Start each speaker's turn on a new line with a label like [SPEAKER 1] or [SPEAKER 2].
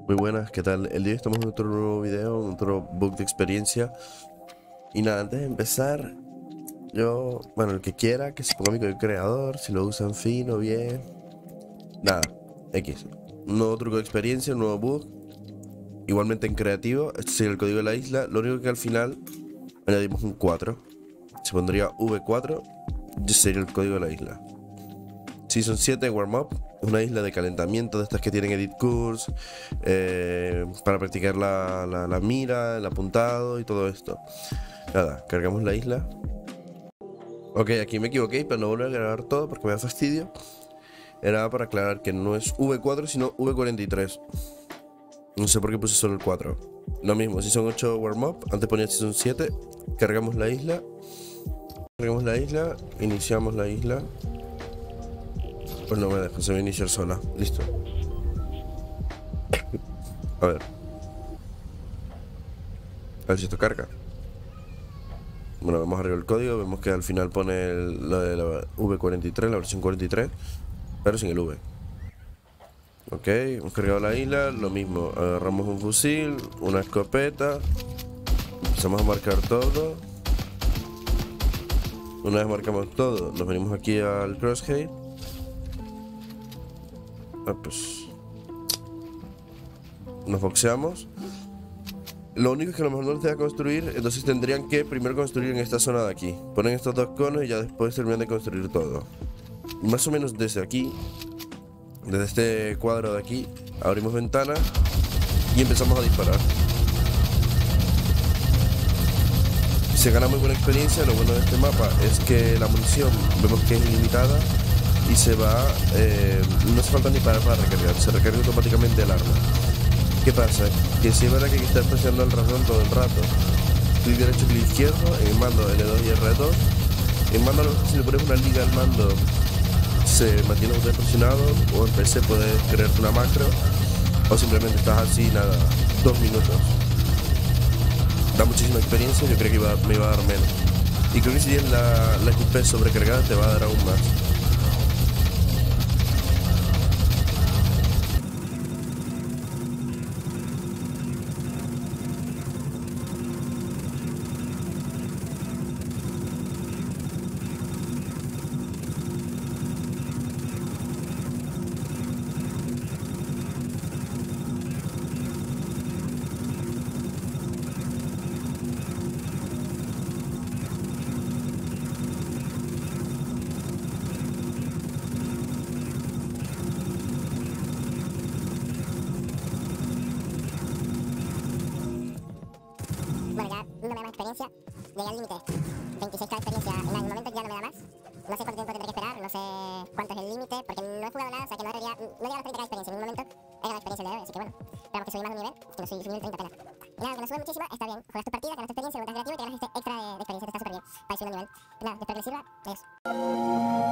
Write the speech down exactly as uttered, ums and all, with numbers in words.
[SPEAKER 1] Muy buenas, ¿qué tal? El día de hoy estamos en otro nuevo video, otro book de experiencia. Y nada, antes de empezar, yo, bueno, el que quiera que se ponga mi código creador, si lo usan fino, bien. Nada, X. Un nuevo truco de experiencia, un nuevo bug. Igualmente en creativo, este sería el código de la isla. Lo único que al final añadimos un cuatro. Se pondría V cuatro, y ese sería el código de la isla. Season siete Warm Up, una isla de calentamiento de estas que tienen edit course, eh, para practicar la, la, la mira, el apuntado y todo esto. Nada, cargamos la isla. Ok, aquí me equivoqué, pero no vuelvo a grabar todo porque me da fastidio. Era para aclarar que no es V cuatro sino V cuarenta y tres. No sé por qué puse solo el cuatro. Lo mismo, Season ocho Warm Up, antes ponía Season siete. Cargamos la isla. Cargamos la isla, iniciamos la isla. Pues no me deja, se va a iniciar sola. Listo. A ver. A ver si esto carga. Bueno, vamos arriba el código. Vemos que al final pone el, lo de la V cuarenta y tres, la versión cuarenta y tres, pero sin el V. Ok, hemos cargado la isla. Lo mismo, agarramos un fusil, una escopeta. Empezamos a marcar todo. Una vez marcamos todo, nos venimos aquí al crosshair. Ah, pues nos boxeamos. Lo único es que a lo mejor no los deja construir, entonces tendrían que primero construir en esta zona de aquí. Ponen estos dos conos y ya después terminan de construir todo. Más o menos desde aquí, desde este cuadro de aquí, abrimos ventanas y empezamos a disparar. Se gana muy buena experiencia. Lo bueno de este mapa es que la munición vemos que es ilimitada y se va, eh, no hace falta ni parar para recargar, se recarga automáticamente el arma. ¿Qué pasa? Que si es verdad que hay que estar presionando el ratón todo el rato. Clic derecho, clic izquierdo, en el mando L dos y R dos. En mando, si le pones una liga al mando, se mantiene usted presionado, o en P C puedes crearte una macro, o simplemente estás así, nada, dos minutos. Da muchísima experiencia, yo creo que iba, me iba a dar menos. Y creo que si tienes la, la X P sobrecargada te va a dar aún más.
[SPEAKER 2] Bueno, ya no me da más experiencia. Llegué al límite. veintiséis K de experiencia. En el momento ya no me da más. No sé cuánto tiempo tendré que esperar, no sé cuánto es el límite, porque no he jugado nada, o sea que no he realidad, no he llegado a los treinta K de experiencia. En ningún momento he ganado experiencia el día de hoy, así que bueno. Esperamos que subí más de un nivel, es que no soy subí el treinta apenas. Y nada, que no sube muchísimo, está bien. Juegas tu partida, ganas tu experiencia, lo montas creativo y te ganas este extra de, de experiencia, te está súper bien. Para ir subiendo el nivel. Nada, espero que les sirva. Adiós.